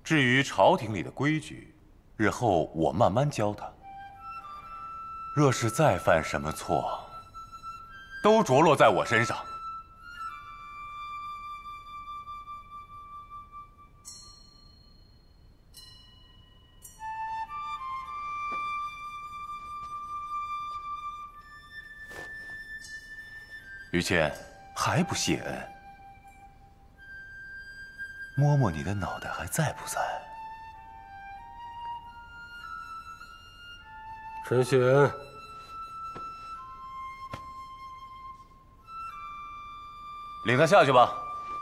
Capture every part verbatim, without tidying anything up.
至于朝廷里的规矩，日后我慢慢教他。若是再犯什么错，都着落在我身上。于谦，还不谢恩？摸摸你的脑袋还在不在？ 陈谢恩， 领他下去吧。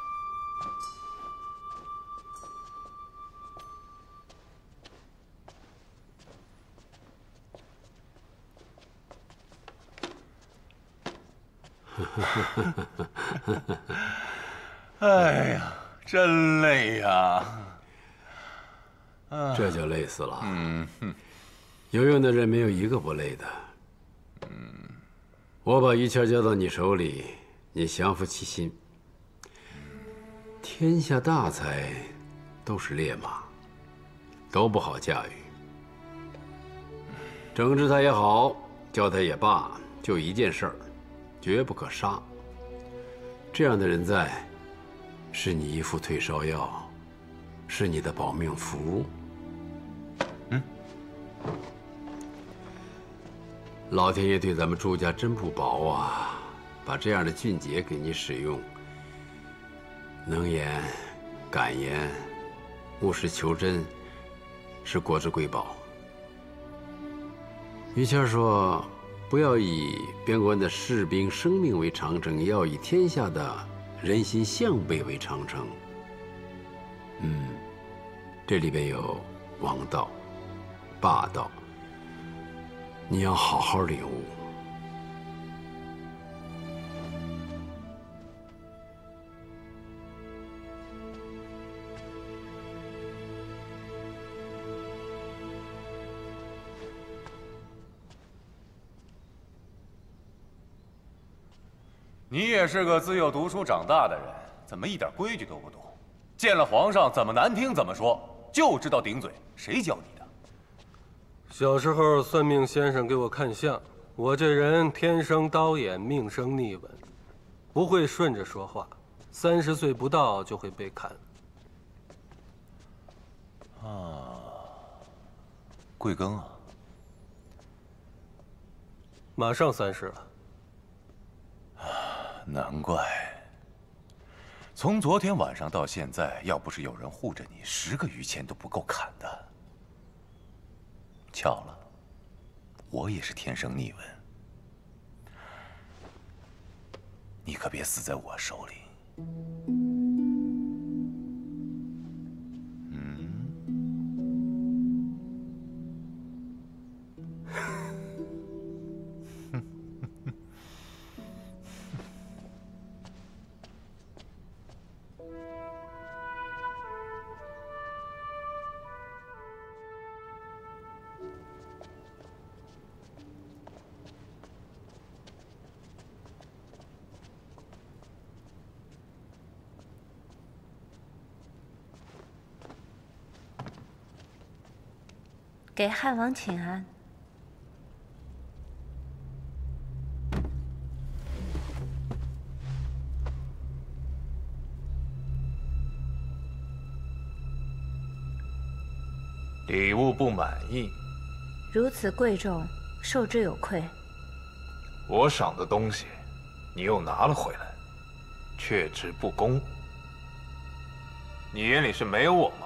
哎呀，真累呀！ 这就累死了。嗯哼，有用的人没有一个不累的。嗯，我把于谦交到你手里，你降服其心。天下大才都是烈马，都不好驾驭。整治他也好，教他也罢，就一件事儿，绝不可杀。这样的人在，是你一副退烧药，是你的保命符。嗯，老天爷对咱们朱家真不薄啊，把这样的俊杰给你使用，能言、敢言、务实求真，是国之瑰宝。于谦说：“不要以边关的士兵生命为长征，要以天下的人心向背为长征。”嗯，这里边有王道、霸道，你要好好领悟。 你也是个自幼读书长大的人，怎么一点规矩都不懂？见了皇上怎么难听怎么说，就知道顶嘴，谁教你的？ 小时候算命先生给我看相，我这人天生刀眼，命生逆纹，不会顺着说话，三十岁不到就会被砍。 啊，贵庚啊？ 马上三十了。 难怪，从昨天晚上到现在，要不是有人护着你，十个于谦都不够砍的。巧了，我也是天生逆纹，你可别死在我手里。 给汉王请安。 礼物不满意？ 如此贵重，受之有愧。 我赏的东西，你又拿了回来，却之不恭。你眼里是没有我吗？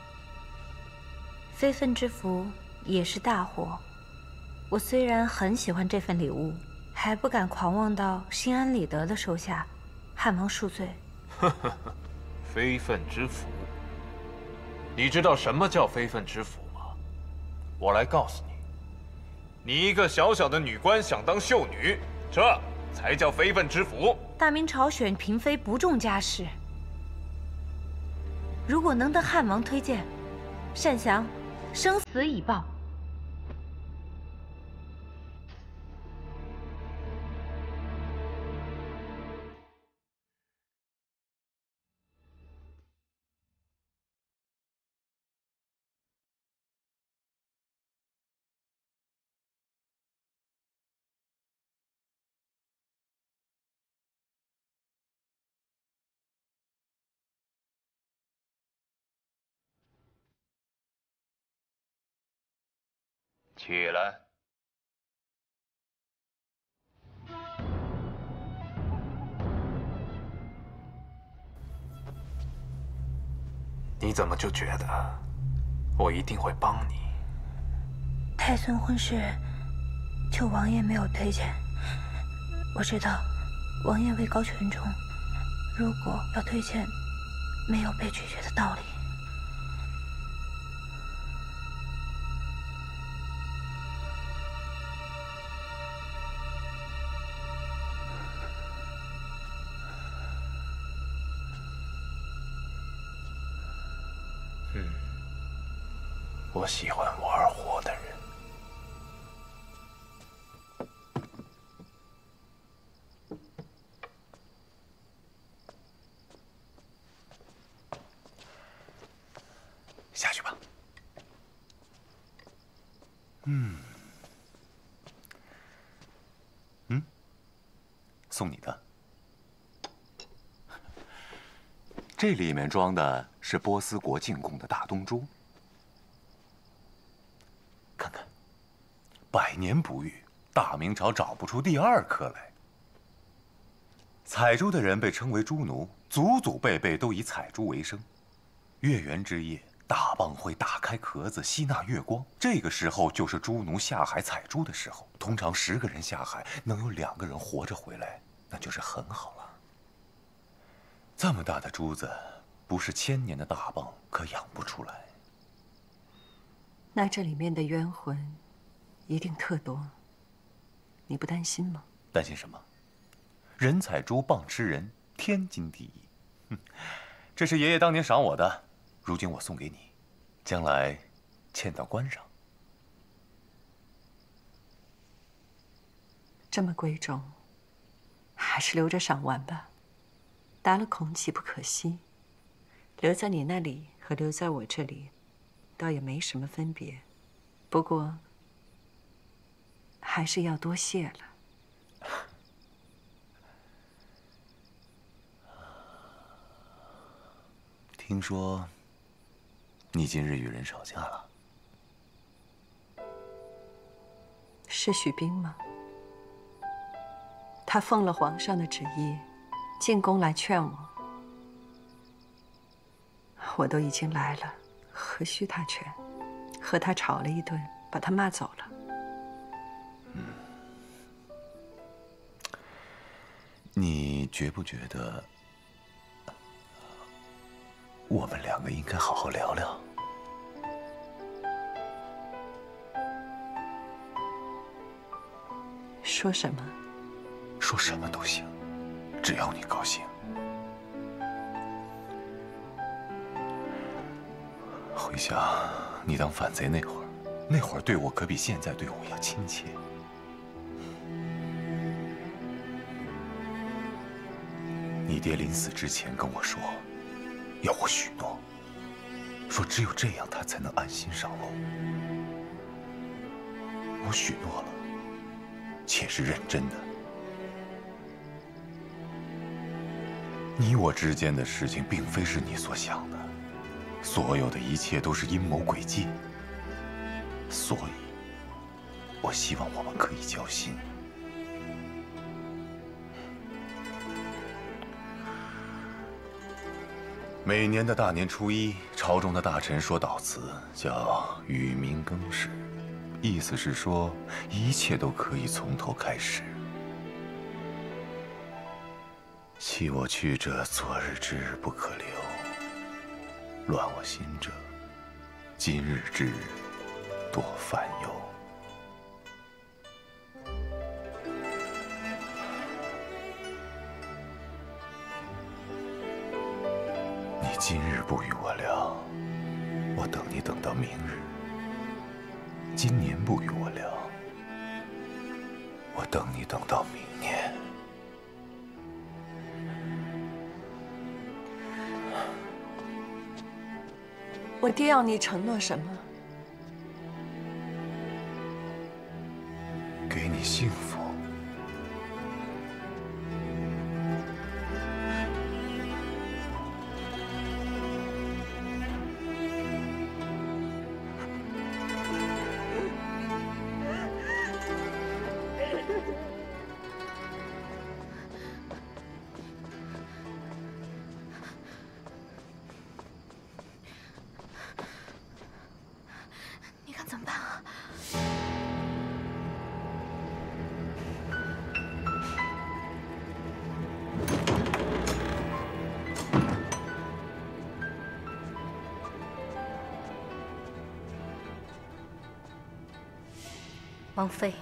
非分之福也是大祸。我虽然很喜欢这份礼物，还不敢狂妄到心安理得的收下。汉王恕罪。 呵呵呵，非分之福。你知道什么叫非分之福吗？我来告诉你，你一个小小的女官想当秀女，这才叫非分之福。 大明朝选嫔妃不重家世，如果能得汉王推荐，单祥生死以报。 起来。你怎么就觉得我一定会帮你？ 太孙婚事，求王爷没有推荐。我知道，王爷位高权重，如果要推荐，没有被拒绝的道理。 嗯，我喜欢玩火的人。 下去吧。嗯，嗯，送你的。这里面装的是波斯国进贡的大东珠，看看，百年不遇，大明朝找不出第二颗来。采珠的人被称为珠奴，祖祖辈辈都以采珠为生。月圆之夜，大蚌会打开壳子吸纳月光，这个时候就是珠奴下海采珠的时候。通常十个人下海，能有两个人活着回来，那就是很好了。这么大的珠子，不是千年的大蚌可养不出来。 那这里面的冤魂，一定特多，你不担心吗？ 担心什么？人采珠，蚌吃人，天经地义。哼，这是爷爷当年赏我的，如今我送给你，将来嵌到棺上。 这么贵重，还是留着赏玩吧。打了孔岂不可惜？留在你那里和留在我这里，倒也没什么分别。不过，还是要多谢了。 听说你今日与人吵架了？ 是许斌吗？他奉了皇上的旨意，进宫来劝我。我都已经来了，何须他劝？和他吵了一顿，把他骂走了。 嗯，你觉不觉得我们两个应该好好聊聊？ 说什么？ 说什么都行，只要你高兴。回想你当反贼那会儿，那会儿对我可比现在对我要亲切。你爹临死之前跟我说，要我许诺，说只有这样他才能安心上路。我许诺了，且是认真的。你我之间的事情并非是你所想的，所有的一切都是阴谋诡计。所以，我希望我们可以交心。每年的大年初一，朝中的大臣说悼词，叫与民更始，意思是说一切都可以从头开始。弃我去者，昨日之日不可留；乱我心者，今日之日多烦忧。你今日不与我聊，我等你等到明日；今年不与我聊，我等你等到明年。 我爹要你承诺什么？ 给你幸福。 王妃。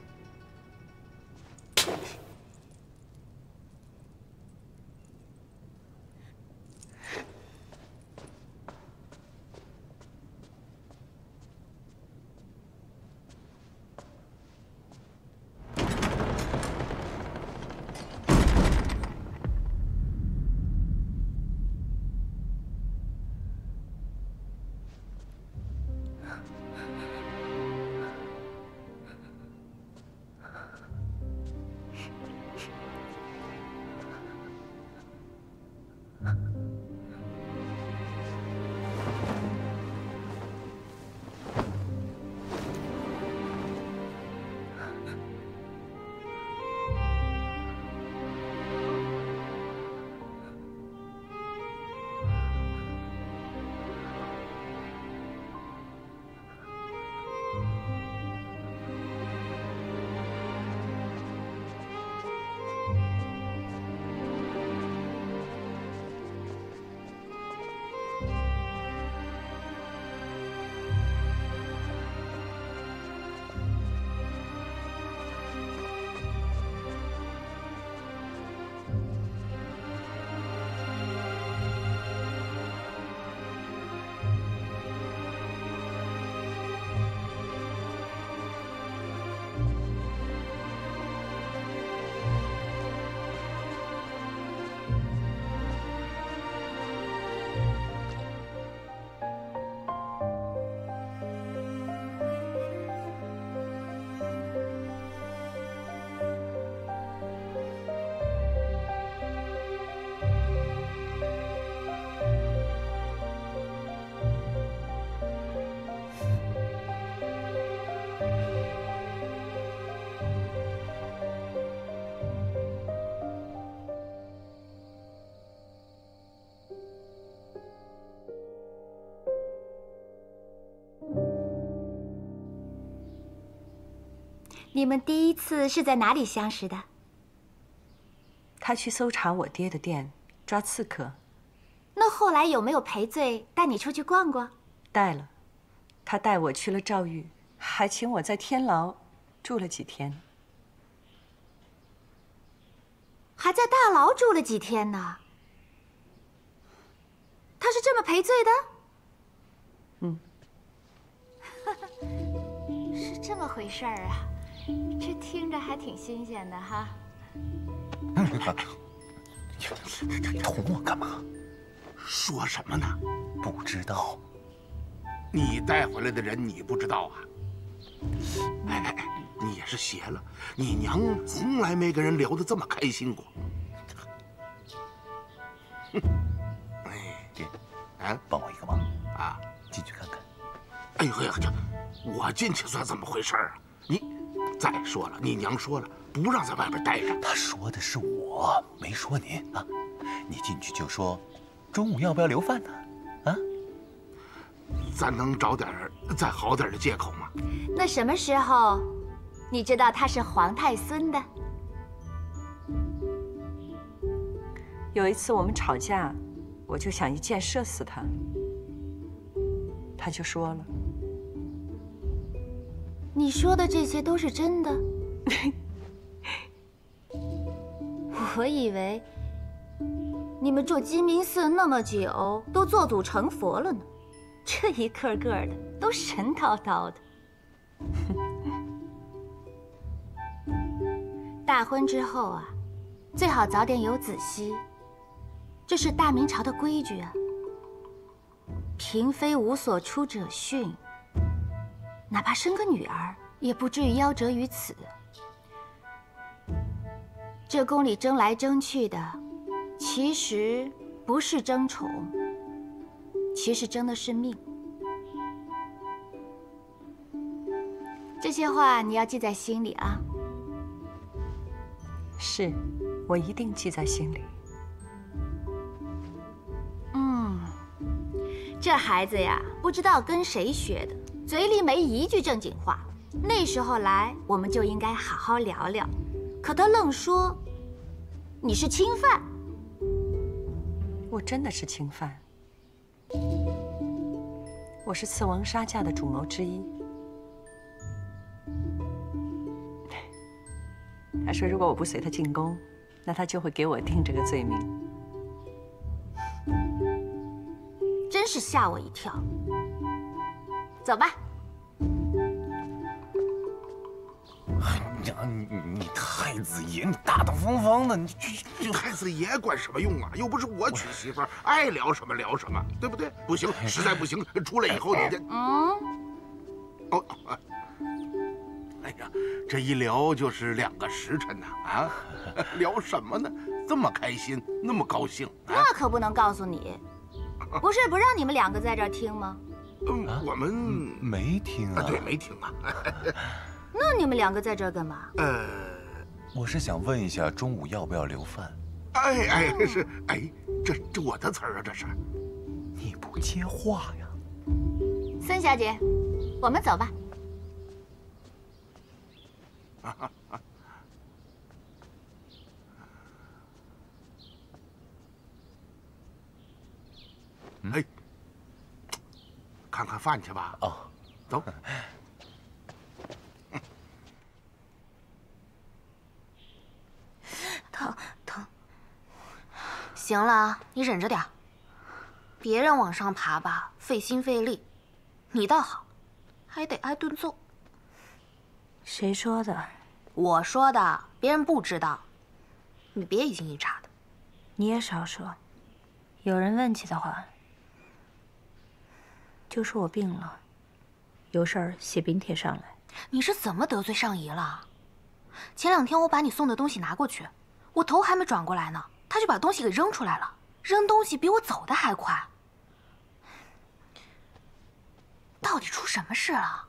你们第一次是在哪里相识的？ 他去搜查我爹的店，抓刺客。 那后来有没有赔罪，带你出去逛逛？ 带了，他带我去了赵狱，还请我在天牢住了几天。 还在大牢住了几天呢？他是这么赔罪的？ 嗯， 是这么回事儿啊。 这听着还挺新鲜的哈。 你捅我干嘛？ 说什么呢？ 不知道。 你带回来的人你不知道啊？哎哎哎，你也是邪了！你娘从来没跟人聊得这么开心过。哼，哎， 爹， 啊， 帮我一个忙啊， 进去看看。 哎呦呀，这我进去算怎么回事啊？你。 再说了，你娘说了，不让在外边待着。 她说的是我，没说您啊。你进去就说，中午要不要留饭呢？啊？ 咱能找点再好点的借口吗？ 那什么时候，你知道他是皇太孙的？ 有一次我们吵架，我就想一箭射死他，他就说了。 你说的这些都是真的？我以为你们住鸡鸣寺那么久，都做祖成佛了呢，这一个个的都神叨叨的。大婚之后啊，最好早点有子息，这是大明朝的规矩啊。嫔妃无所出者训。 哪怕生个女儿，也不至于夭折于此。这宫里争来争去的，其实不是争宠，其实争的是命。这些话你要记在心里啊。 是，我一定记在心里。 嗯，这孩子呀，不知道跟谁学的。 嘴里没一句正经话，那时候来我们就应该好好聊聊，可他愣说你是侵犯。 我真的是侵犯，我是刺王杀驾的主谋之一。 他说如果我不随他进宫，那他就会给我定这个罪名。 真是吓我一跳。走吧。 呀，你你太子爷，你大大方方的，你这这太子爷管什么用啊？又不是我娶媳妇儿，爱聊什么聊什么，对不对？不行，实在不行，出来以后你这…… 嗯。 哦，哎呀，这一聊就是两个时辰呐！啊，聊什么呢？这么开心，那么高兴，啊、 那可不能告诉你。不是不让你们两个在这儿听吗？ 嗯，我们没听啊。 对，没听啊。 那你们两个在这儿干嘛？ 呃， 我是想问一下，中午要不要留饭？ 哎哎，是哎，这这我的词儿啊，这是。 你不接话呀？ 孙小姐，我们走吧。 啊啊啊！哎，看看饭去吧。 哦， 走。 疼疼。行了，你忍着点儿。别人往上爬吧，费心费力，你倒好，还得挨顿揍。 谁说的？ 我说的，别人不知道。你别一惊一乍的。 你也少说。有人问起的话，就说我病了，有事儿写禀帖上来。 你是怎么得罪上姨了？前两天我把你送的东西拿过去，我头还没转过来呢，他就把东西给扔出来了。扔东西比我走的还快。到底出什么事了？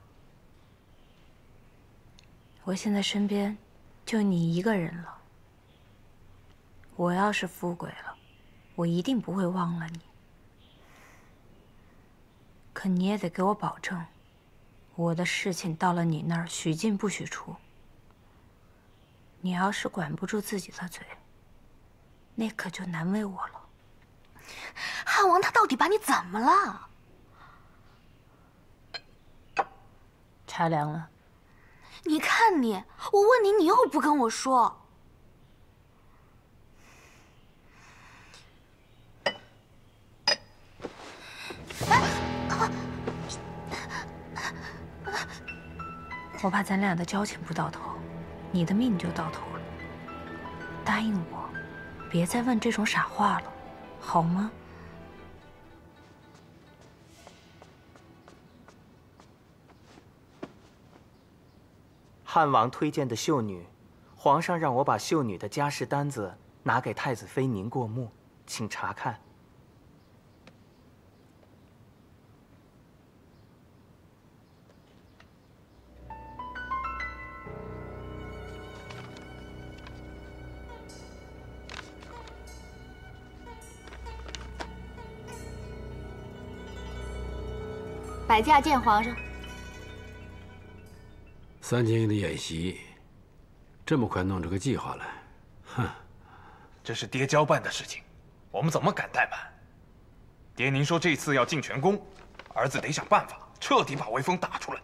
我现在身边就你一个人了。我要是富贵了，我一定不会忘了你。可你也得给我保证，我的事情到了你那儿许进不许出。你要是管不住自己的嘴，那可就难为我了。 汉王他到底把你怎么了？ 茶凉了。 你看你，我问你，你又不跟我说。 我怕咱俩的交情不到头，你的命就到头了。答应我，别再问这种傻话了，好吗？ 汉王推荐的秀女，皇上让我把秀女的家事单子拿给太子妃您过目，请查看。 摆驾见皇上。 三千营的演习，这么快弄出个计划来，哼！ 这是爹交办的事情，我们怎么敢怠慢？爹，您说这次要进全宫，儿子得想办法彻底把威风打出来。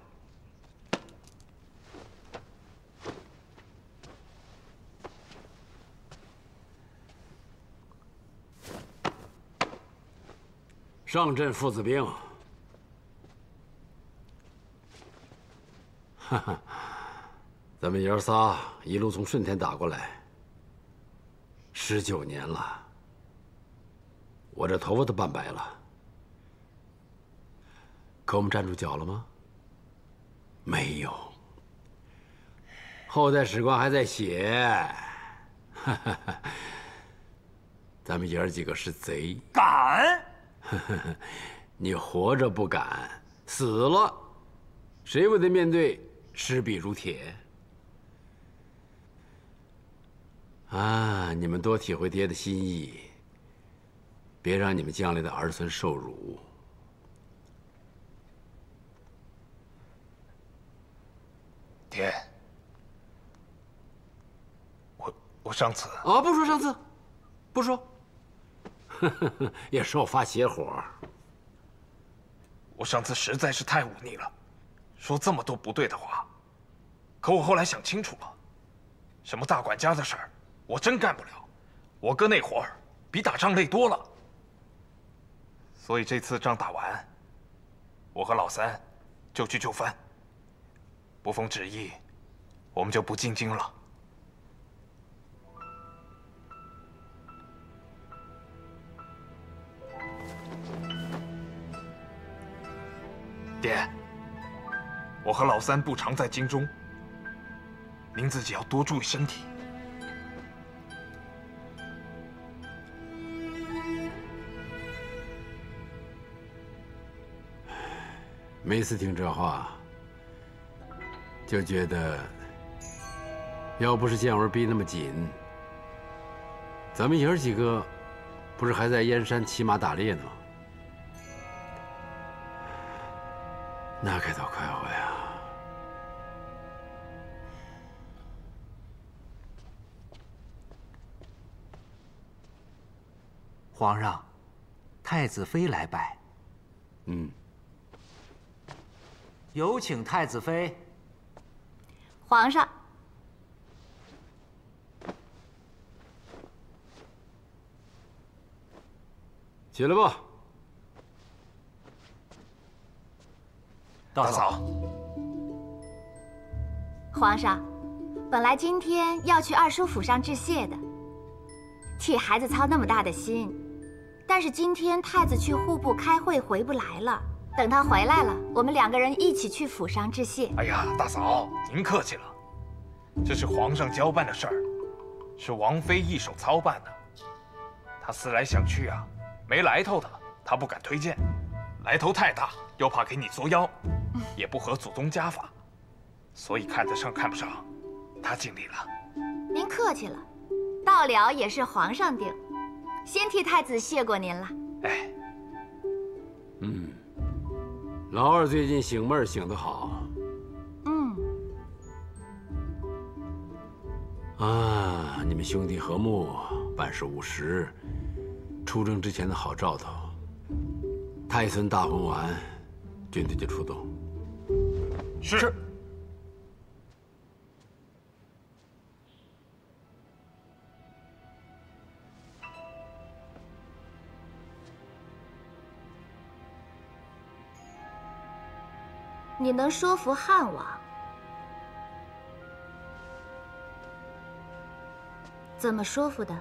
上阵父子兵。哈哈，咱们爷儿仨一路从顺天打过来，十九年了，我这头发都半白了。可我们站住脚了吗？没有。后代史官还在写，哈哈哈，咱们爷儿几个是贼。 敢！ 你活着不敢，死了，谁不得面对尸壁如铁？啊，你们多体会爹的心意，别让你们将来的儿孙受辱。 爹，我我上次啊，不说上次，不说，也是我发邪火。 我上次实在是太忤逆了，说这么多不对的话。可我后来想清楚了， 什么大管家的事儿，我真干不了。我哥那活儿比打仗累多了。所以这次仗打完，我和老三就去就范。不奉旨意，我们就不进京了。爹，我和老三不常在京中，您自己要多注意身体。 每次听这话，就觉得，要不是建文逼那么紧，咱们爷儿几个，不是还在燕山骑马打猎呢吗？那该多快活呀！ 皇上，太子妃来拜。 嗯。 有请太子妃。 皇上。 起来吧。 大嫂。 皇上，本来今天要去二叔府上致谢的，替孩子操那么大的心，但是今天太子去户部开会回不来了。等他回来了，我们两个人一起去府上致谢。 哎呀，大嫂，您客气了，这是皇上交办的事儿，是王妃一手操办的。他思来想去啊，没来头的他不敢推荐，来头太大又怕给你作妖，也不合祖宗家法，所以看得上看不上，他尽力了。 您客气了，到了也是皇上定，先替太子谢过您了。 哎， 嗯。老二最近醒闷儿醒得好。 嗯。 啊，你们兄弟和睦，办事务实，出征之前的好兆头。太孙大婚完，军队就出动。 是。 你能说服汉王？怎么说服的？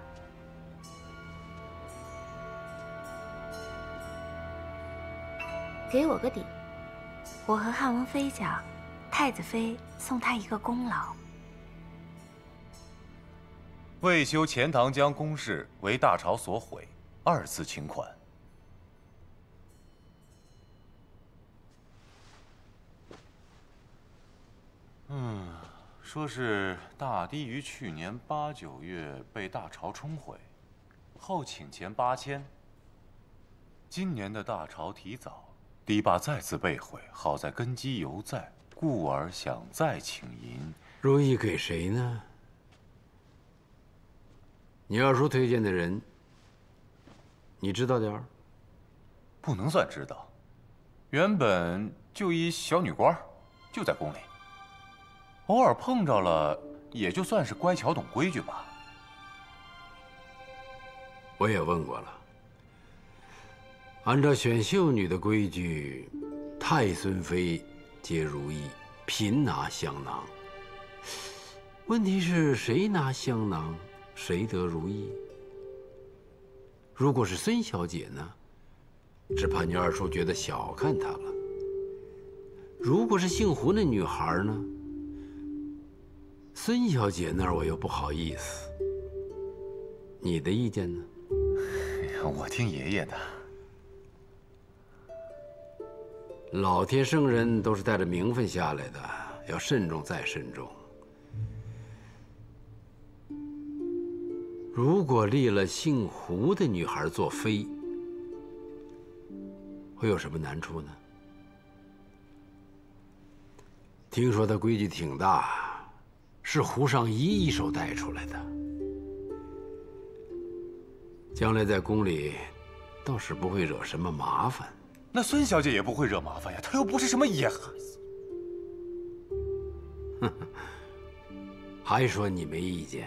给我个底。 我和汉王妃讲，太子妃送他一个功劳。 为修钱塘江工事为大朝所毁，二次请款。嗯，说是大堤于去年八九月被大潮冲毁，后请钱八千。今年的大潮提早，堤坝再次被毁，好在根基犹在，故而想再请银。 如意给谁呢？你二叔推荐的人，你知道点儿？ 不能算知道，原本就一小女官，就在宫里。偶尔碰着了，也就算是乖巧懂规矩吧。 我也问过了，按照选秀女的规矩，太孙妃皆如意，嫔拿香囊。问题是谁拿香囊，谁得如意？如果是孙小姐呢，只怕你二叔觉得小看她了。如果是姓胡那女孩呢？孙小姐那儿我又不好意思，你的意见呢？ 我听爷爷的。 老天圣人都是带着名分下来的，要慎重再慎重。如果立了姓胡的女孩做妃，会有什么难处呢？听说她规矩挺大。是胡尚仪一手带出来的，将来在宫里倒是不会惹什么麻烦。 那孙小姐也不会惹麻烦呀，她又不是什么野孩子。 还说你没意见，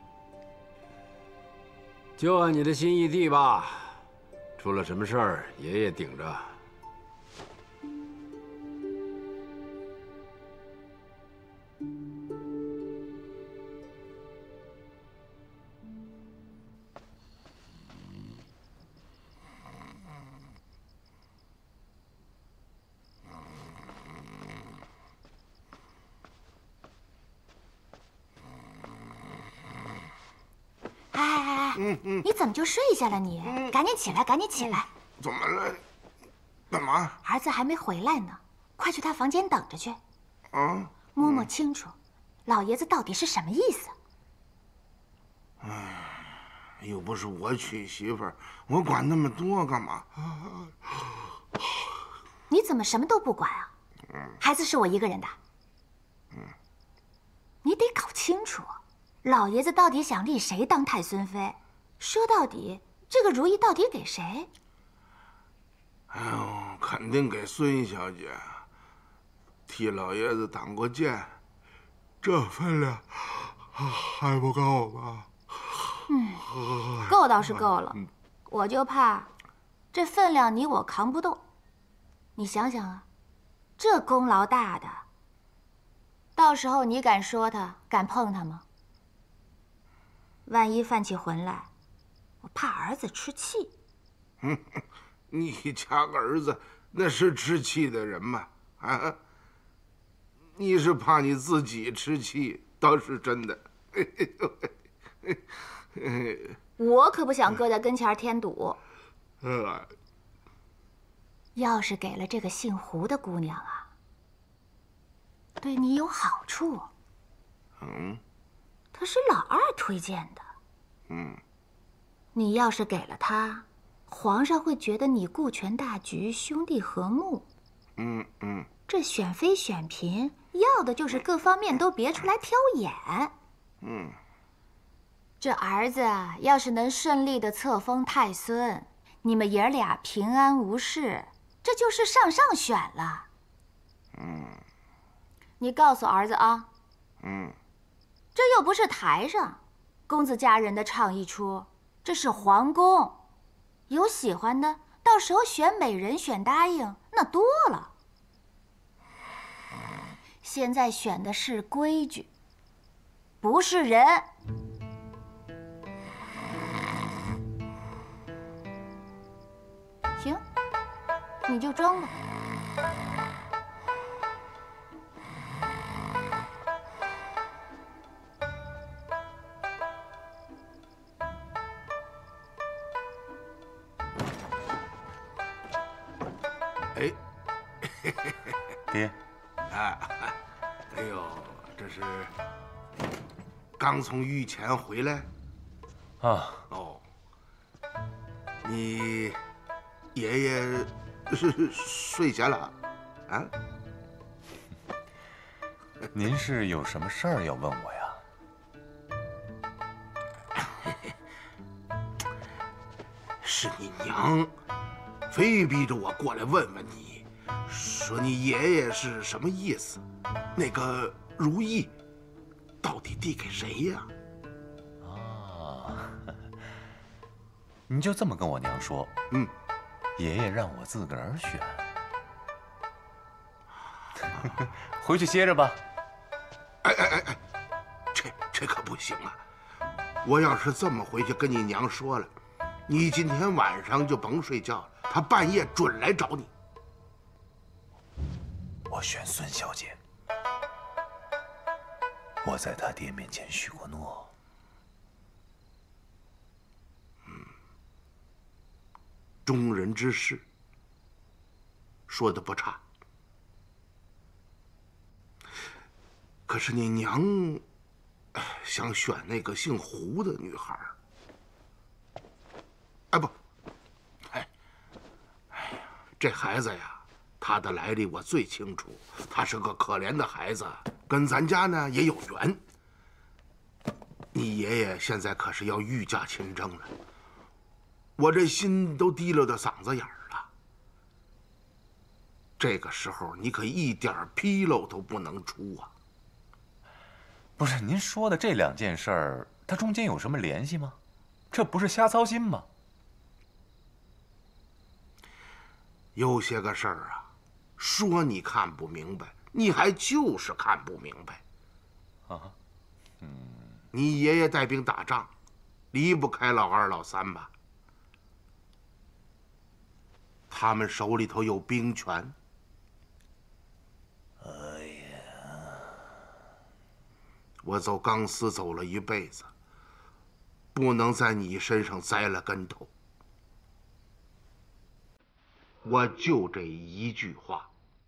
就按你的心意地吧。出了什么事儿，爷爷顶着。 嗯嗯，你怎么就睡下了你？你赶紧起来，赶紧起来！ 怎么了？干嘛？ 儿子还没回来呢，快去他房间等着去。 啊？ 摸摸清楚，老爷子到底是什么意思？ 哎，又不是我娶媳妇儿，我管那么多干嘛？ 你怎么什么都不管啊？孩子是我一个人的。嗯，你得搞清楚，老爷子到底想立谁当太孙妃？说到底，这个如意到底给谁？ 哎呦，肯定给孙小姐。替老爷子挡过箭，这分量还不够吗？ 嗯，够倒是够了，我就怕这分量你我扛不动。你想想啊，这功劳大的，到时候你敢说他，敢碰他吗？万一犯起浑来，我怕儿子吃气。 嗯，你家儿子那是吃气的人吗？啊，你是怕你自己吃气，倒是真的。 我可不想搁在跟前添堵。 呃， 要是给了这个姓胡的姑娘啊，对你有好处。 嗯， 她是老二推荐的。 嗯， 你要是给了她，皇上会觉得你顾全大局，兄弟和睦。 嗯嗯， 这选妃选嫔，要的就是各方面都别出来挑眼。 嗯， 这儿子要是能顺利的册封太孙，你们爷俩平安无事，这就是上上选了。 嗯， 你告诉儿子啊。 嗯， 这又不是台上，公子家人的唱一出，这是皇宫，有喜欢的，到时候选美人选答应那多了。现在选的是规矩，不是人。行，你就装吧。 哎， 爹， 啊，哎呦，这是刚从御前回来啊？ 哦，你爷爷是睡下了啊？ 您是有什么事儿要问我呀？ 是你娘非逼着我过来问问你，说你爷爷是什么意思？那个如意到底递给谁呀？ 啊，你就这么跟我娘说？ 嗯， 爷爷让我自个儿选。回去歇着吧。 哎哎哎哎，这这可不行啊！我要是这么回去跟你娘说了，你今天晚上就甭睡觉了，她半夜准来找你。 我选孙小姐，我在她爹面前许过诺。 嗯，忠人之事，说的不差。可是你娘想选那个姓胡的女孩。哎不，哎，哎呀，这孩子呀，他的来历我最清楚。他是个可怜的孩子，跟咱家呢也有缘。你爷爷现在可是要御驾亲征了，我这心都提溜到嗓子眼儿了。这个时候你可一点纰漏都不能出啊！ 不是您说的这两件事儿，它中间有什么联系吗？这不是瞎操心吗？ 有些个事儿啊，说你看不明白，你还就是看不明白。 啊，嗯， 你爷爷带兵打仗，离不开老二老三吧？他们手里头有兵权。 哎呀， 我走钢丝走了一辈子，不能在你身上栽了跟头。我就这一句话。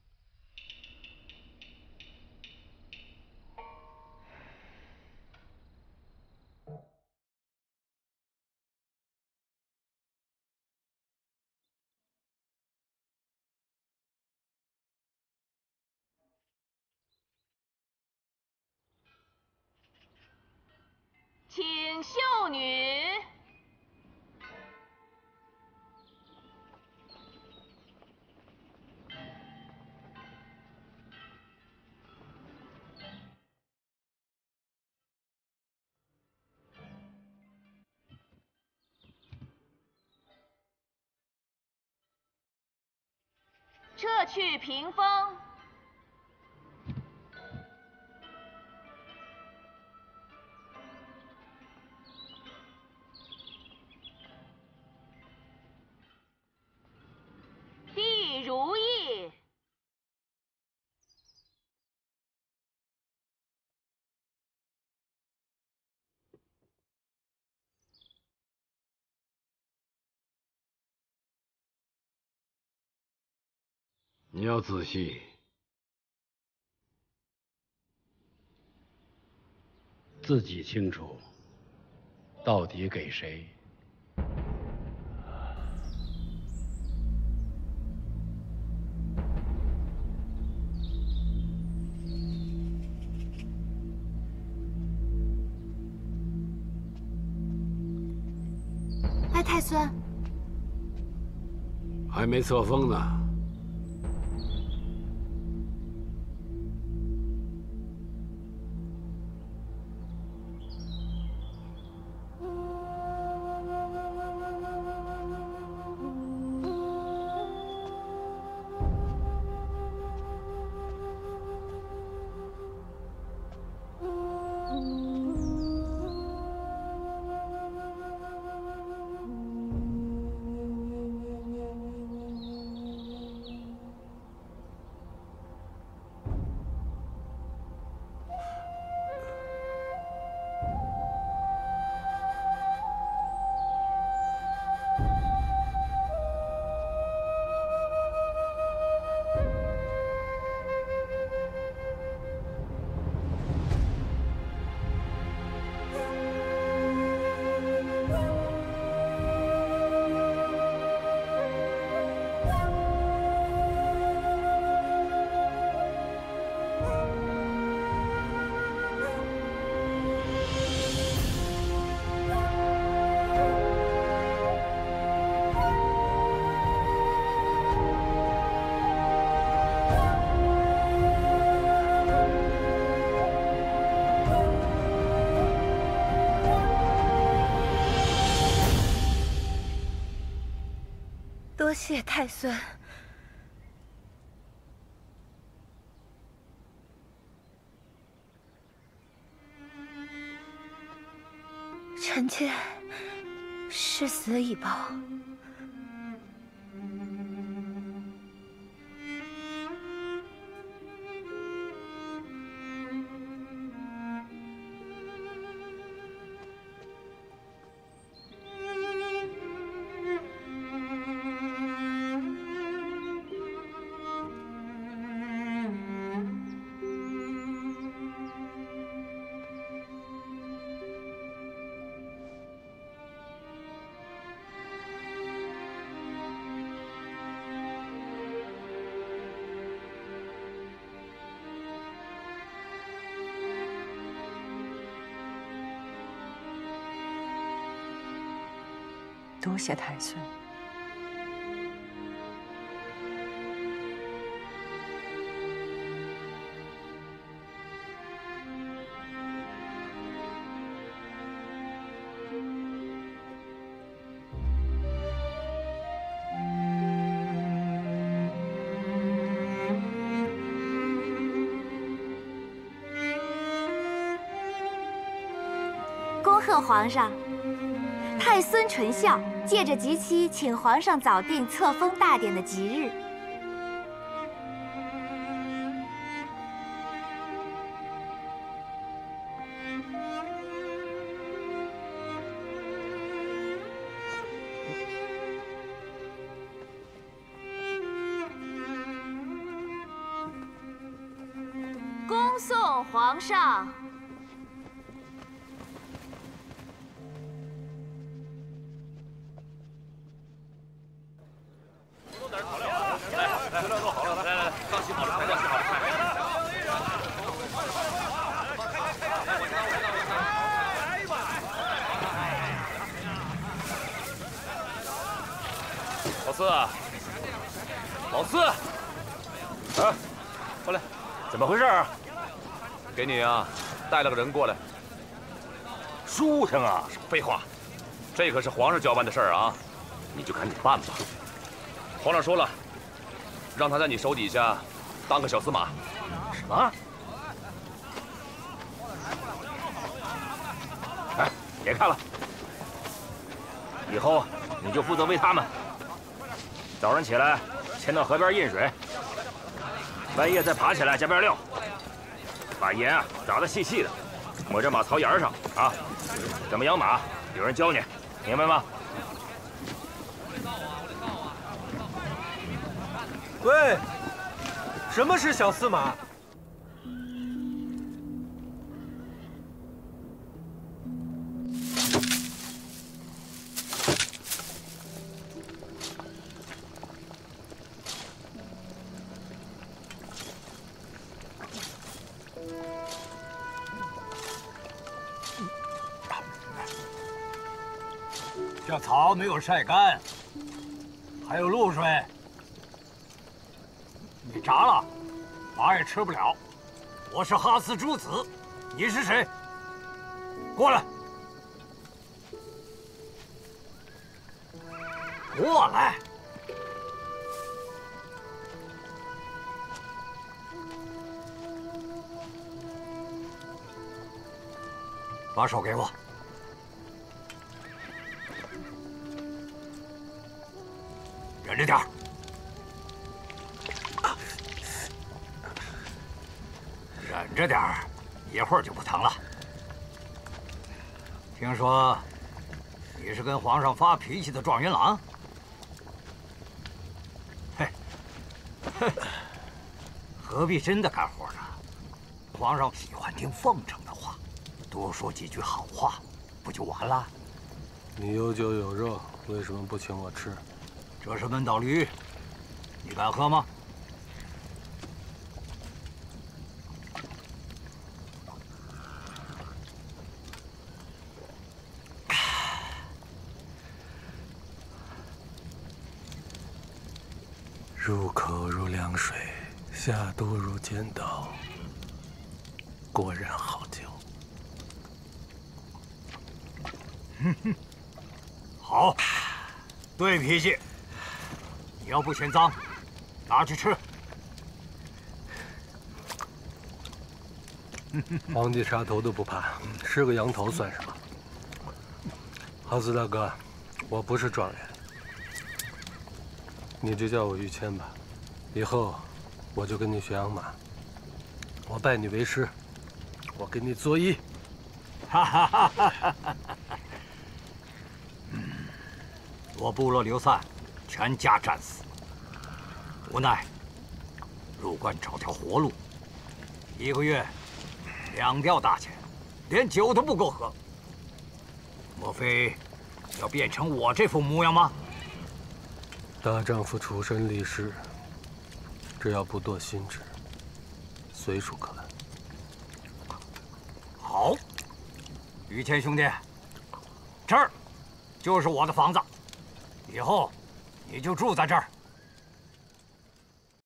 请秀女。撤去屏风。地如意。 你要仔细，自己清楚，到底给谁。 哎，太孙， 还没册封呢。 多谢太孙。臣妾誓死以报。 多谢太孙。 贺皇上。太孙纯孝借着吉期，请皇上早定册封大典的吉日。 恭送皇上。 老四，老四，啊，过来，怎么回事啊？给你啊，带了个人过来。书生啊，废话，这可是皇上交办的事儿啊，你就赶紧办吧。皇上说了，让他在你手底下当个小司马。什么？哎，别看了，以后你就负责喂他们。早上起来牵到河边饮水，半夜再爬起来加边料，把盐啊炸得细细的，抹在马槽沿上啊。怎么养马，有人教你，明白吗？ 喂，什么是小司马？ 这草没有晒干，还有露水，你炸了，马也吃不了。我是哈斯诸子，你是谁？过来，过来！把手给我。忍着点儿，忍着点儿，一会儿就不疼了。听说你是跟皇上发脾气的状元郎？嘿，嘿，何必真的干活呢？皇上喜欢听奉承的话，多说几句好话，不就完了？ 你有酒有肉，为什么不请我吃？ 这是闷倒驴，你敢喝吗？ 入口如凉水，下肚如尖刀，果然好酒。 哼哼，好，对脾气。你要不嫌脏，拿去吃。 皇帝杀头都不怕，吃个羊头算什么？哈斯大哥，我不是状元，你就叫我于谦吧。以后我就跟你学养马，我拜你为师，我给你作揖。 哈哈哈哈哈！嗯，我部落流散。全家战死，无奈入关找条活路，一个月两吊大钱，连酒都不够喝。莫非要变成我这副模样吗？ 大丈夫出身立世，只要不堕心智，随处可安。 好，于谦兄弟，这儿就是我的房子，以后你就住在这儿。